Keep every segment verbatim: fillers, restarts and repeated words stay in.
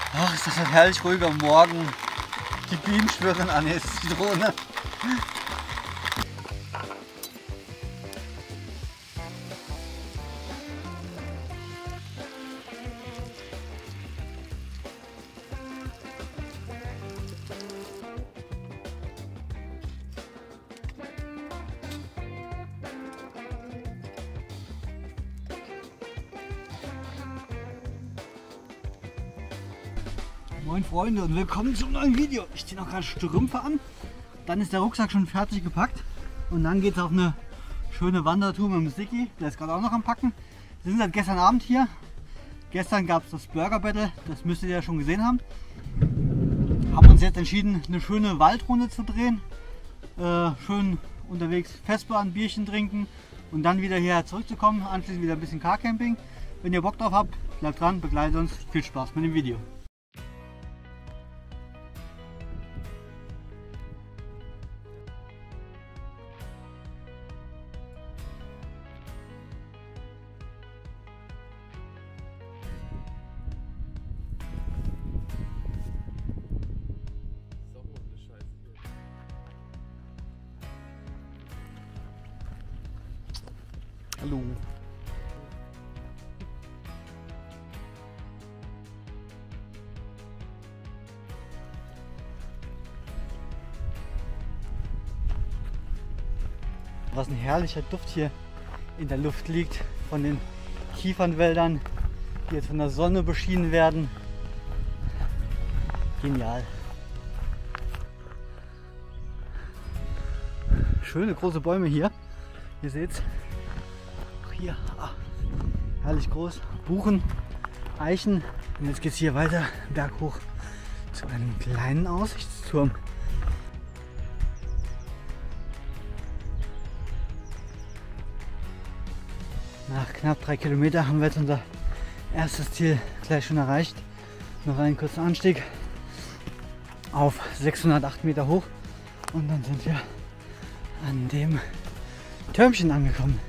Ach, ist das ein herrlich ruhiger Morgen. Die Bienen schwirren an, jetzt ist die Drohne. Moin Freunde und willkommen zum neuen Video. Ich ziehe noch gerade Strümpfe an, dann ist der Rucksack schon fertig gepackt und dann geht es auf eine schöne Wandertour mit dem Siki. Der ist gerade auch noch am Packen. Wir sind seit gestern Abend hier. Gestern gab es das Burger Battle, das müsstet ihr ja schon gesehen haben. Haben uns jetzt entschieden, eine schöne Waldrunde zu drehen. Äh, schön unterwegs Vesper, ein Bierchen trinken und dann wieder hierher zurückzukommen. Anschließend wieder ein bisschen Carcamping. Wenn ihr Bock drauf habt, bleibt dran, begleitet uns. Viel Spaß mit dem Video. Hallo. Was ein herrlicher Duft hier in der Luft liegt von den Kiefernwäldern, die jetzt von der Sonne beschienen werden. Genial. Schöne große Bäume hier. Ihr seht's. Hier, ah, herrlich groß. Buchen, Eichen. Und jetzt geht es hier weiter berghoch zu einem kleinen Aussichtsturm. Nach knapp drei Kilometer haben wir jetzt unser erstes Ziel gleich schon erreicht. Noch einen kurzen Anstieg auf sechshundertacht Meter hoch und dann sind wir an dem Türmchen angekommen.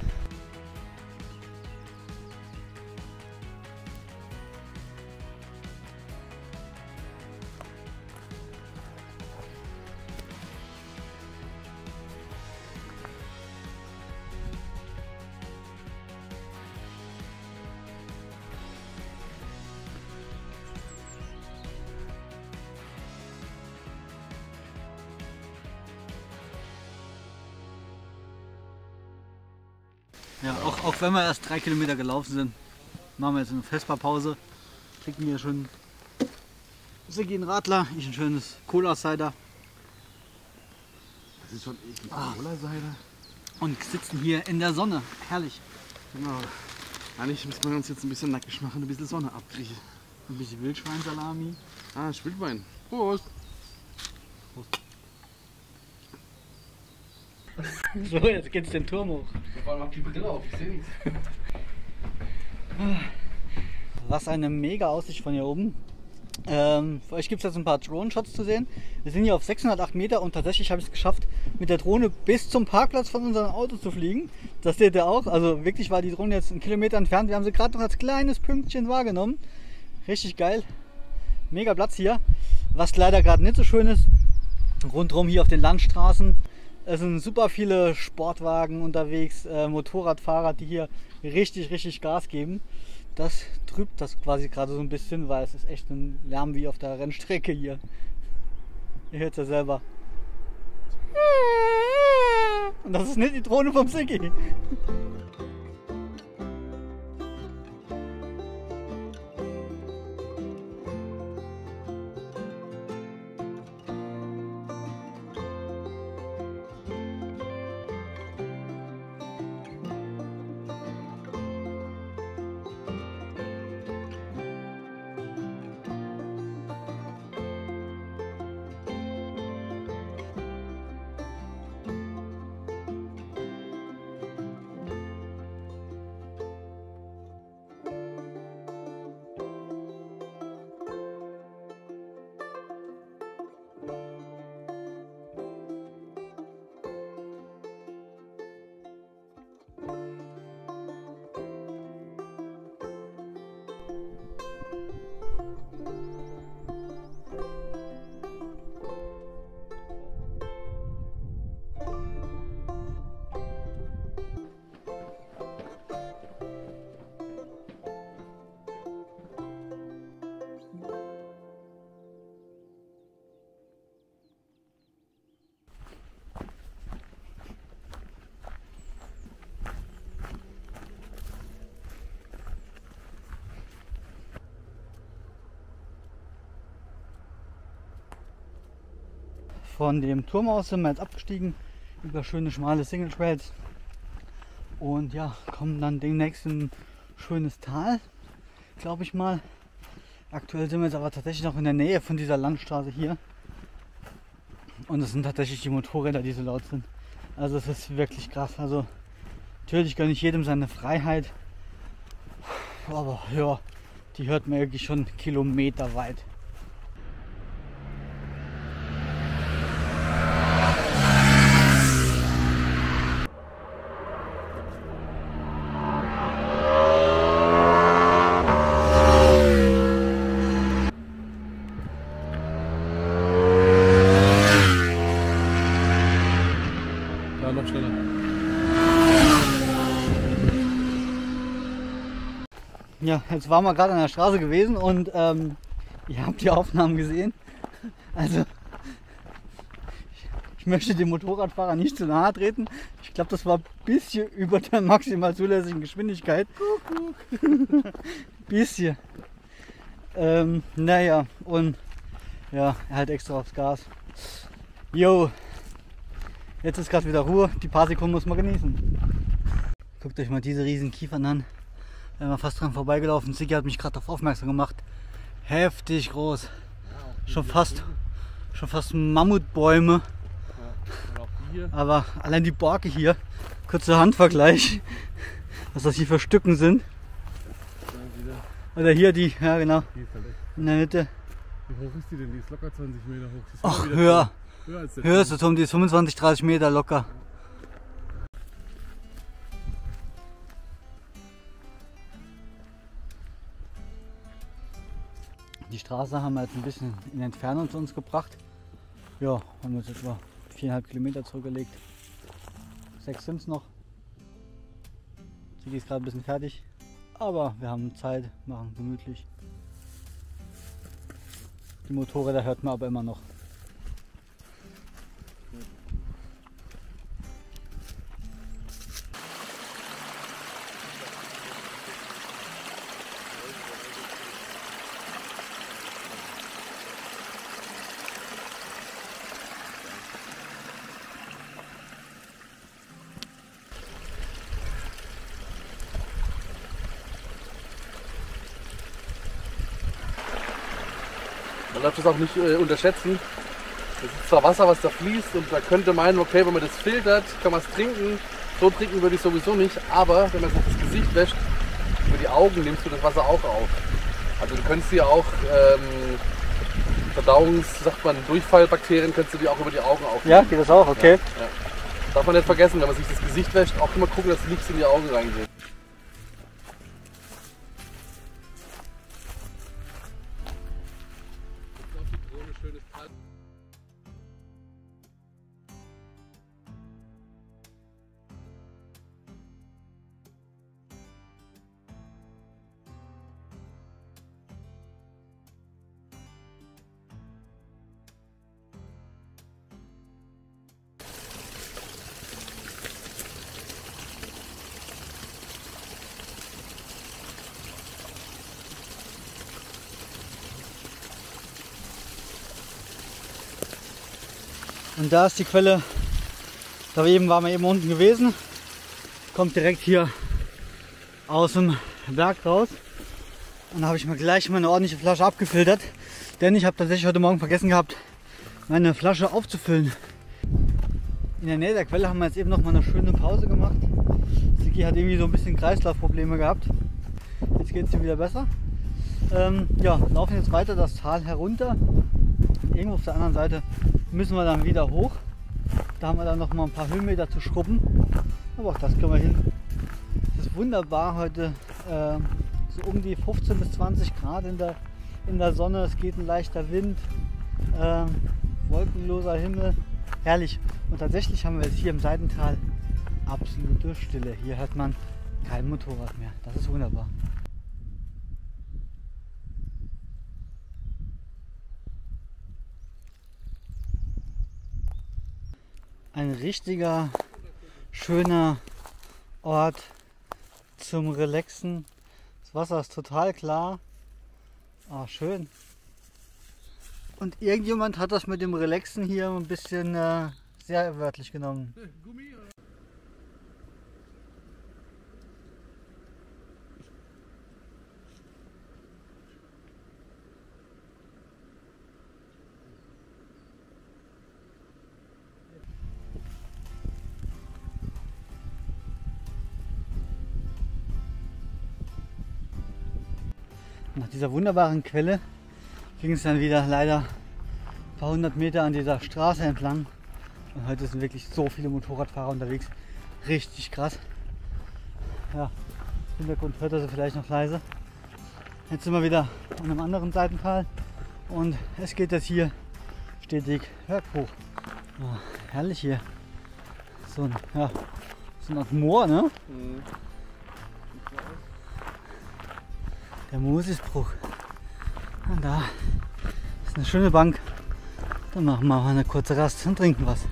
Ja, auch, auch wenn wir erst drei Kilometer gelaufen sind, machen wir jetzt eine Vesperpause. Trinken wir schon Sigi einen Radler, ich ein schönes Cola-Cider. Das ist schon eklig, ah. Cola-Cider. Und sitzen hier in der Sonne. Herrlich. Genau. Eigentlich müssen wir uns jetzt ein bisschen nackig machen, ein bisschen Sonne abkriegen. Ein bisschen Wildschweinsalami. Ah, Wildschwein. Prost. Prost. So, jetzt geht's den Turm hoch. Vor allem mach die Brille auf, ich sehe nichts. Was eine mega Aussicht von hier oben. Ähm, für euch gibt es jetzt ein paar Drohnen-Shots zu sehen. Wir sind hier auf sechshundertacht Meter und tatsächlich habe ich es geschafft, mit der Drohne bis zum Parkplatz von unserem Auto zu fliegen. Das seht ihr auch. Also wirklich war die Drohne jetzt einen Kilometer entfernt. Wir haben sie gerade noch als kleines Pünktchen wahrgenommen. Richtig geil. Mega Platz hier. Was leider gerade nicht so schön ist, rundherum hier auf den Landstraßen. Es sind super viele Sportwagen unterwegs, äh, Motorradfahrer, die hier richtig, richtig Gas geben. Das trübt das quasi gerade so ein bisschen, weil es ist echt ein Lärm wie auf der Rennstrecke hier. Ihr hört es ja selber. Und das ist nicht die Drohne vom Sigi. von dem Turm aus sind wir jetzt abgestiegen über schöne schmale Single Trails und ja, kommen dann demnächst in ein schönes Tal, glaube ich mal. Aktuell sind wir jetzt aber tatsächlich noch in der Nähe von dieser Landstraße hier und es sind tatsächlich die Motorräder, die so laut sind. Also es ist wirklich krass. Also natürlich gönne ich jedem seine Freiheit, aber ja, die hört man wirklich schon kilometerweit. Ja, noch schneller. Ja, jetzt waren wir gerade an der Straße gewesen und ähm, ihr habt die Aufnahmen gesehen. Also ich möchte dem Motorradfahrer nicht zu nahe treten. Ich glaube, das war ein bisschen über der maximal zulässigen Geschwindigkeit. Bisschen. Ähm, naja, und ja, er halt extra aufs Gas. Jo, jetzt ist gerade wieder Ruhe. Die paar Sekunden muss man genießen. Guckt euch mal diese riesen Kiefern an. Wir sind fast dran vorbeigelaufen. Sigi hat mich gerade darauf aufmerksam gemacht. Heftig groß. Schon fast, schon fast Mammutbäume. Aber allein die Borke hier, kurzer Handvergleich, was das hier für Stücken sind. Oder hier die, ja genau, in der Mitte. Wie hoch ist die denn? Die ist locker zwanzig Meter hoch. Die ist Ach, wieder höher. Höher als der Höher ist der Turm, die ist fünfundzwanzig, dreißig Meter locker. Die Straße haben wir jetzt ein bisschen in Entfernung zu uns gebracht. Ja, haben uns etwa viereinhalb Kilometer zurückgelegt. Sechs sind es noch. Sie ist gerade ein bisschen fertig, aber wir haben Zeit, machen gemütlich. Die Motorräder hört man aber immer noch. Man darf das auch nicht äh, unterschätzen. Das ist zwar Wasser, was da fließt und man könnte meinen, okay, wenn man das filtert, kann man es trinken. So trinken würde ich sowieso nicht, aber wenn man sich das Gesicht wäscht, über die Augen nimmst du das Wasser auch auf. Also du könntest dir auch ähm, Verdauungs-, sagt man, Durchfallbakterien könntest du dir auch über die Augen aufnehmen. Ja, geht das auch, okay. Ja, ja. Darf man nicht vergessen, wenn man sich das Gesicht wäscht, auch immer gucken, dass nichts in die Augen reingeht. Und da ist die Quelle, da eben waren wir eben unten gewesen, kommt direkt hier aus dem Berg raus. Und da habe ich mir gleich mal eine ordentliche Flasche abgefiltert, denn ich habe tatsächlich heute Morgen vergessen gehabt, meine Flasche aufzufüllen. In der Nähe der Quelle haben wir jetzt eben noch mal eine schöne Pause gemacht. Sigi hat irgendwie so ein bisschen Kreislaufprobleme gehabt. Jetzt geht es ihm wieder besser. Ähm, ja, laufen jetzt weiter das Tal herunter. Irgendwo auf der anderen Seite müssen wir dann wieder hoch. Da haben wir dann noch mal ein paar Höhenmeter zu schrubben. Aber auch das können wir hin. Es ist wunderbar heute, äh, so um die fünfzehn bis zwanzig Grad in der, in der Sonne. Es geht ein leichter Wind, äh, wolkenloser Himmel. Herrlich. Und tatsächlich haben wir jetzt hier im Seitental absolute Stille. Hier hört man kein Motorrad mehr. Das ist wunderbar. Ein richtiger, schöner Ort zum Relaxen. Das Wasser ist total klar. Ah, schön. Und irgendjemand hat das mit dem Relaxen hier ein bisschen äh, sehr wörtlich genommen. Nach dieser wunderbaren Quelle ging es dann wieder leider ein paar hundert Meter an dieser Straße entlang. Und heute sind wirklich so viele Motorradfahrer unterwegs. Richtig krass. Ja, im Hintergrund hört ihr sie vielleicht noch leise. Jetzt sind wir wieder an einem anderen Seitental und es geht jetzt hier stetig berghoch. Oh, herrlich hier. So ein, ja, so ein Moor, ne? Mhm. Der Mosisbruch. Und da ist eine schöne Bank. Dann machen wir mal eine kurze Rast und trinken was.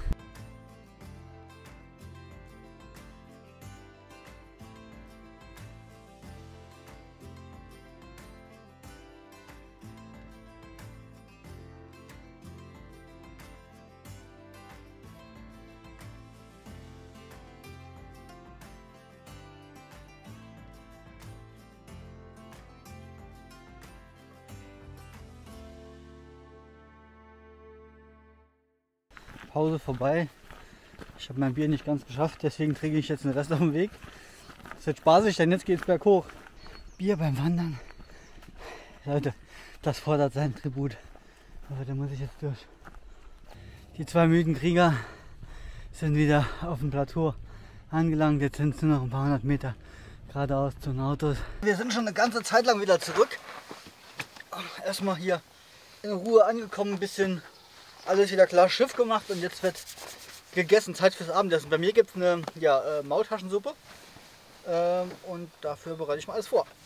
Pause vorbei. Ich habe mein Bier nicht ganz geschafft, deswegen trinke ich jetzt den Rest auf dem Weg. Es wird spaßig, denn jetzt geht es berghoch. Bier beim Wandern. Leute, das fordert seinen Tribut. Aber da muss ich jetzt durch. Die zwei müden Krieger sind wieder auf dem Plateau angelangt. Jetzt sind es nur noch ein paar hundert Meter geradeaus zu den Autos. Wir sind schon eine ganze Zeit lang wieder zurück. Erstmal hier in Ruhe angekommen, ein bisschen alles wieder klar Schiff gemacht und jetzt wird gegessen, Zeit fürs Abendessen. Bei mir gibt es eine ja, äh, Maultaschensuppe ähm, und dafür bereite ich mal alles vor.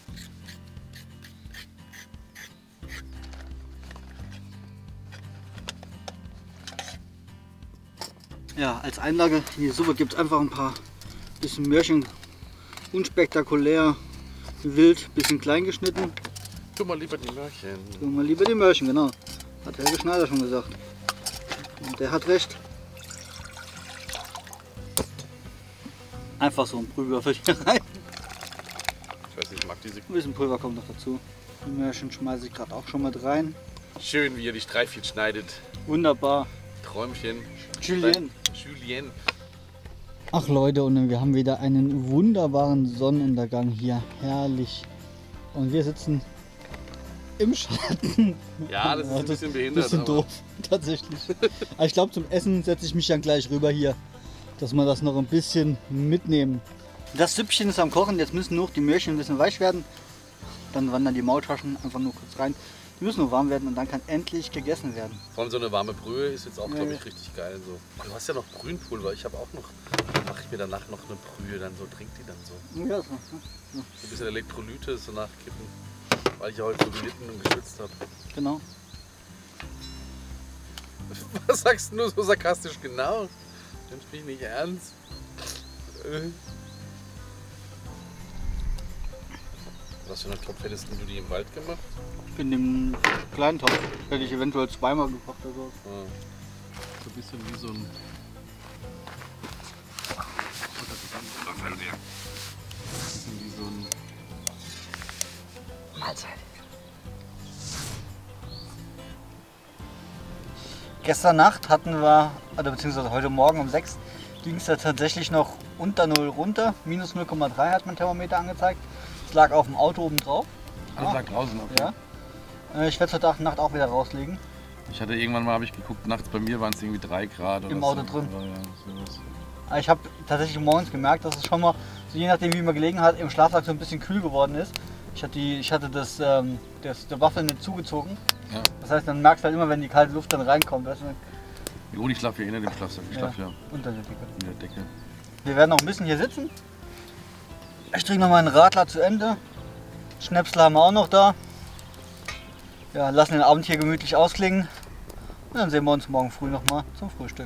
Ja, als Einlage in die Suppe gibt es einfach ein paar bisschen Möhrchen, unspektakulär, wild, bisschen klein geschnitten. Tu mal lieber die Möhrchen. Tu mal lieber die Möhrchen, genau. Hat Helge Schneider schon gesagt. Und der hat recht. Einfach so ein Brühwürfel hier rein. Ich weiß nicht, ich mag diese. Ein bisschen Pulver kommt noch dazu. Die Möhrchen schmeiße ich gerade auch schon mit rein. Schön, wie ihr die Streifchen schneidet. Wunderbar. Träumchen. Julien. Julien. Ach Leute, und wir haben wieder einen wunderbaren Sonnenuntergang hier. Herrlich. Und wir sitzen im Schatten. Ja, das ist ein bisschen behindert. Bisschen aber doof, tatsächlich. Aber ich glaube, zum Essen setze ich mich dann gleich rüber hier, dass wir das noch ein bisschen mitnehmen. Das Süppchen ist am Kochen, jetzt müssen nur die Möhrchen ein bisschen weich werden. Dann wandern die Maultaschen einfach nur kurz rein. Die müssen nur warm werden und dann kann endlich gegessen werden. Vor allem so eine warme Brühe ist jetzt auch, Ja, glaube ja. ich, richtig geil. So. Du hast ja noch Brühenpulver, ich habe auch noch. Dann mache ich mir danach noch eine Brühe, dann so trinkt die dann so. Ja, so. So ein bisschen Elektrolyte so nachkippen, weil ich ja heute so gelitten und geschwitzt habe. Genau. Was sagst du nur so sarkastisch genau? Nimmst mich nicht ernst. Äh. Was für eine Topf hättest du die im Wald gemacht? In dem kleinen Topf hätte ich eventuell zweimal gekocht oder so. Ah. So ein bisschen wie so ein. Ein bisschen wie so ein. Mahlzeit. Gestern Nacht hatten wir, oder beziehungsweise heute Morgen um sechs, ging es ja tatsächlich noch unter null runter. Minus null Komma drei hat mein Thermometer angezeigt. Es lag auf dem Auto oben drauf. Das lag draußen, okay. Ja. Ich werde es heute Nacht auch wieder rauslegen. Ich hatte irgendwann mal, habe ich geguckt, nachts bei mir waren es irgendwie drei Grad oder Im so. Auto drin. Ja, ja, sowas. Aber ich habe tatsächlich morgens gemerkt, dass es schon mal, so je nachdem wie man gelegen hat, im Schlafsack so ein bisschen kühl geworden ist. Ich hatte, die, ich hatte das, ähm, das, der Waffel nicht zugezogen. Ja. Das heißt, dann merkst du halt immer, wenn die kalte Luft dann reinkommt. Weißt du? Jo, ich schlafe ja in dem Schlafsack. Ich Ja, schlafe ja unter der Decke. in der Decke. Wir werden noch ein bisschen hier sitzen. Ich trinke noch mal einen Radler zu Ende. Schnäpsel haben wir auch noch da. Ja, lassen den Abend hier gemütlich ausklingen. Und dann sehen wir uns morgen früh noch mal zum Frühstück.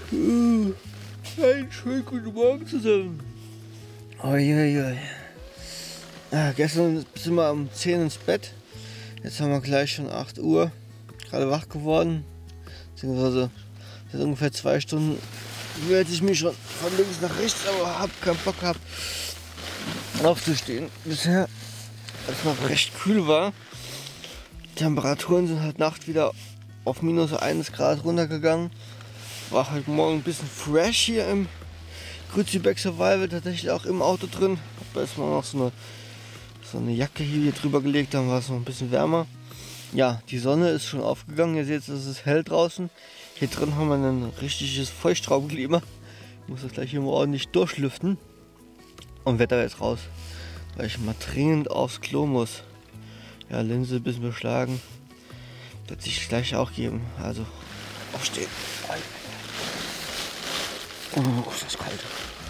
Einen schönen guten Morgen zusammen. Uiuiui. Ah, gestern sind wir um zehn ins Bett. Jetzt haben wir gleich schon acht Uhr. Gerade wach geworden. Beziehungsweise seit ungefähr zwei Stunden werde ich mich schon von links nach rechts, aber habe keinen Bock gehabt aufzustehen. Bisher, als es noch recht kühl war. Die Temperaturen sind halt Nacht wieder auf minus eins Grad runtergegangen. War heute Morgen ein bisschen fresh hier im Grüzibeck Survival, tatsächlich auch im Auto drin. Hab da erstmal noch so eine, so eine Jacke hier drüber gelegt, dann war es noch ein bisschen wärmer. Ja, die Sonne ist schon aufgegangen, ihr seht, es ist hell draußen. Hier drin haben wir ein richtiges Feuchtraumklima. Ich muss das gleich hier mal ordentlich durchlüften. Und Wetter jetzt raus, weil ich mal dringend aufs Klo muss. Ja, Linse ein bisschen beschlagen. Wird sich gleich auch geben, also aufstehen. Oh, ist das kalt.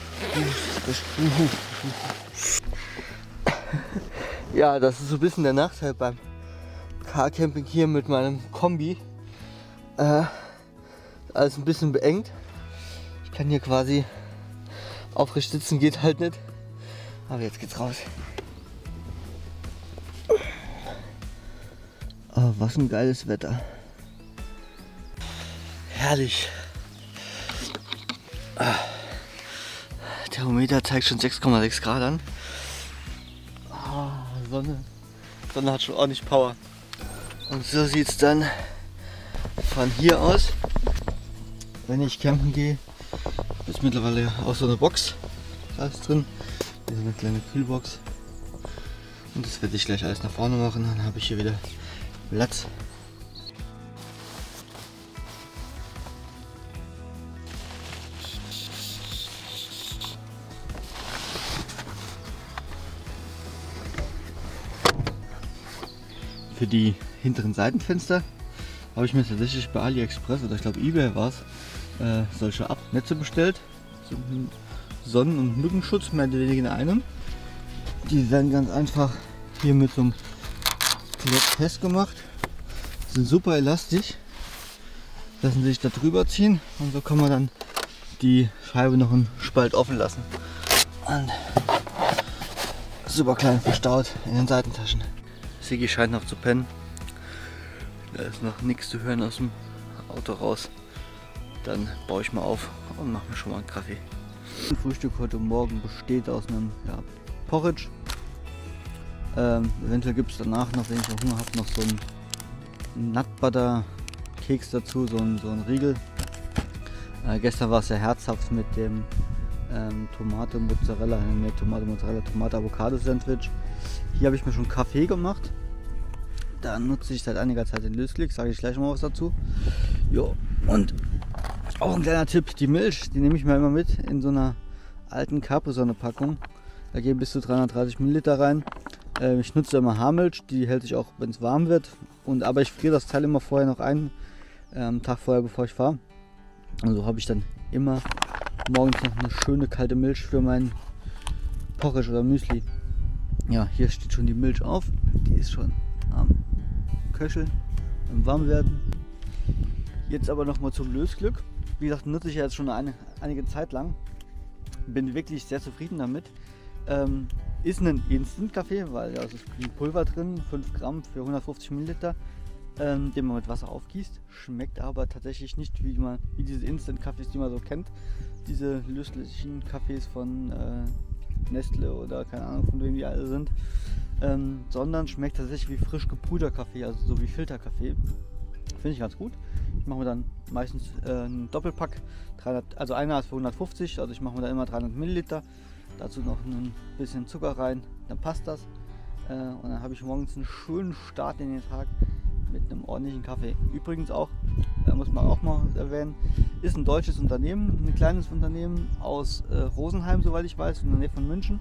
Ja, das ist so ein bisschen der Nachteil beim Carcamping hier mit meinem Kombi. Äh, alles ein bisschen beengt. Ich kann hier quasi aufrecht sitzen, geht halt nicht. Aber jetzt geht's raus. Oh, was ein geiles Wetter. Herrlich. Ah. Thermometer zeigt schon sechs Komma sechs Grad an. Ah, Sonne. Sonne hat schon ordentlich Power. Und so sieht es dann von hier aus, wenn ich campen gehe. Ist mittlerweile auch so eine Box. Da ist drin. Hier ist eine kleine Kühlbox. Und das werde ich gleich alles nach vorne machen. Dann habe ich hier wieder Platz. Für die hinteren Seitenfenster habe ich mir tatsächlich bei AliExpress oder ich glaube eBay war es, äh, solche Abnetze bestellt. So Sonnen- und Mückenschutz, mehr oder weniger in einem. Die werden ganz einfach hier mit so einem Klett festgemacht. Sind super elastisch. Lassen sich da drüber ziehen und so kann man dann die Scheibe noch einen Spalt offen lassen. Und super klein verstaut in den Seitentaschen. Sigi scheint noch zu pennen. Da ist noch nichts zu hören aus dem Auto raus. Dann baue ich mal auf und mache mir schon mal einen Kaffee. Das Frühstück heute Morgen besteht aus einem ja, Porridge. Ähm, eventuell gibt es danach noch, wenn ich noch Hunger habe, noch so einen Nut Butter Keks dazu, so ein, so ein Riegel. Äh, gestern war es ja herzhaft mit dem ähm, Tomate Mozzarella, ne, Tomate Mozzarella, Tomate Avocado Sandwich. Hier habe ich mir schon Kaffee gemacht. Da nutze ich seit einiger Zeit den Lösklick, sage ich gleich mal was dazu. Jo, und auch ein kleiner Tipp, die Milch, die nehme ich mir immer mit in so einer alten Capri-Sonne-Packung. Da gehen bis zu dreihundertdreißig Milliliter rein. Äh, ich nutze immer Haarmilch, die hält sich auch, wenn es warm wird. Und, aber ich friere das Teil immer vorher noch ein, äh, am Tag vorher, bevor ich fahre. Also habe ich dann immer morgens noch eine schöne kalte Milch für mein Porridge oder Müsli. Ja, hier steht schon die Milch auf. Die ist schon am Köcheln, am Warmwerden. Jetzt aber noch mal zum Lösglück. Wie gesagt, nutze ich ja jetzt schon eine, einige Zeit lang. Bin wirklich sehr zufrieden damit. Ähm, ist ein Instant-Kaffee, weil da ist ein Pulver drin, fünf Gramm für hundertfünfzig Milliliter, ähm, den man mit Wasser aufgießt. Schmeckt aber tatsächlich nicht wie, man, wie diese Instant-Kaffees, die man so kennt. Diese löslichen Kaffees von äh, Nestle oder keine Ahnung von wem die alle sind. Ähm, sondern schmeckt tatsächlich wie frisch gebrühter Kaffee, also so wie Filterkaffee. Finde ich ganz gut. Ich mache mir dann meistens äh, einen Doppelpack, dreihundert, also einer ist für hundertfünfzig, also ich mache mir dann immer dreihundert Milliliter. Dazu noch ein bisschen Zucker rein, dann passt das. Äh, und dann habe ich morgens einen schönen Start in den Tag mit einem ordentlichen Kaffee. Übrigens auch, äh, muss man auch mal erwähnen, ist ein deutsches Unternehmen, ein kleines Unternehmen aus äh, Rosenheim, soweit ich weiß, in der Nähe von München,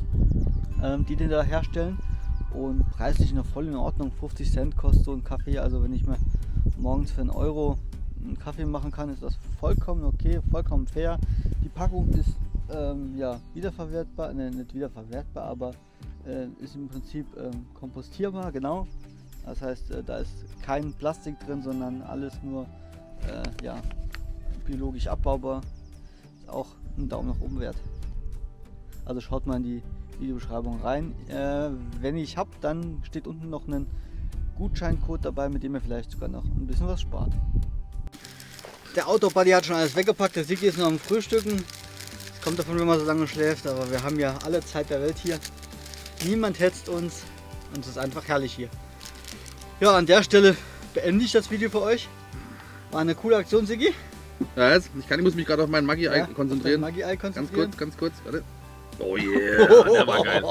äh, die den da herstellen. Und preislich noch voll in Ordnung, fünfzig Cent kostet so ein Kaffee, also wenn ich mir morgens für einen Euro einen Kaffee machen kann, ist das vollkommen okay, vollkommen fair. Die Packung ist ähm, ja, wiederverwertbar, ne, nicht wiederverwertbar, aber äh, ist im Prinzip ähm, kompostierbar, genau. Das heißt, äh, da ist kein Plastik drin, sondern alles nur äh, ja, biologisch abbaubar. Ist auch ein Daumen nach oben wert. Also schaut mal in die Videobeschreibung rein. Äh, wenn ich habe, dann steht unten noch ein Gutscheincode dabei, mit dem ihr vielleicht sogar noch ein bisschen was spart. Der Outdoor-Buddy hat schon alles weggepackt, der Sigi ist noch am Frühstücken. Das kommt davon, wenn man so lange schläft, aber wir haben ja alle Zeit der Welt hier. Niemand hetzt uns und es ist einfach herrlich hier. Ja, an der Stelle beende ich das Video für euch. War eine coole Aktion, Sigi. Ja, jetzt, ich, kann, ich muss mich gerade auf meinen Maggi-Ei Ja, konzentrieren. Maggi-Ei Ganz konzentrieren. kurz, ganz kurz, warte. Oh yeah, der war geil.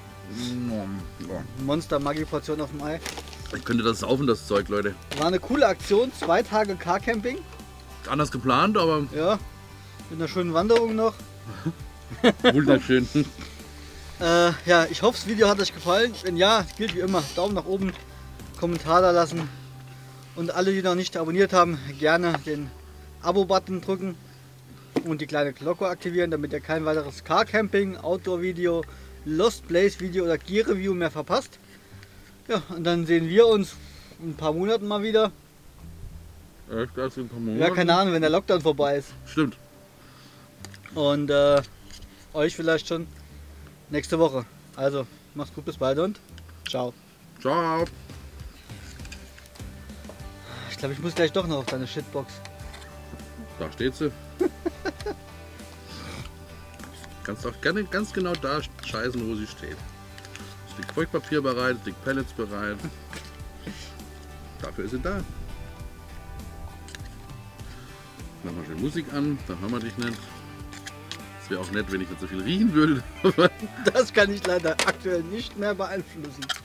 Monster Maggi-Portion auf dem Ei. Ich könnte das saufen, das Zeug, Leute. War eine coole Aktion, zwei Tage Car-Camping. Anders geplant, aber Ja, mit einer schönen Wanderung noch. wunderschön. Äh, ja, ich hoffe, das Video hat euch gefallen. Wenn ja, gilt wie immer, Daumen nach oben, Kommentar da lassen. Und alle, die noch nicht abonniert haben, gerne den Abo-Button drücken und die kleine Glocke aktivieren, damit ihr kein weiteres Car-Camping, Outdoor-Video, Lost Place-Video oder Gear-Review mehr verpasst. Ja, und dann sehen wir uns in ein paar Monaten mal wieder. Echt, das sind ein paar Monate? Ja, keine Ahnung, wenn der Lockdown vorbei ist. Stimmt. Und äh, euch vielleicht schon nächste Woche. Also, macht's gut, bis bald und ciao. Ciao. Ich glaube, ich muss gleich doch noch auf deine Shitbox. Da steht sie. Kannst auch gerne ganz genau da scheißen, wo sie steht. Es liegt Feuchtpapier bereit, es liegt Pellets bereit. Dafür ist sie da. Mach mal schön Musik an, dann hören wir dich nicht. Es wäre auch nett, wenn ich nicht so viel riechen würde. Das kann ich leider aktuell nicht mehr beeinflussen.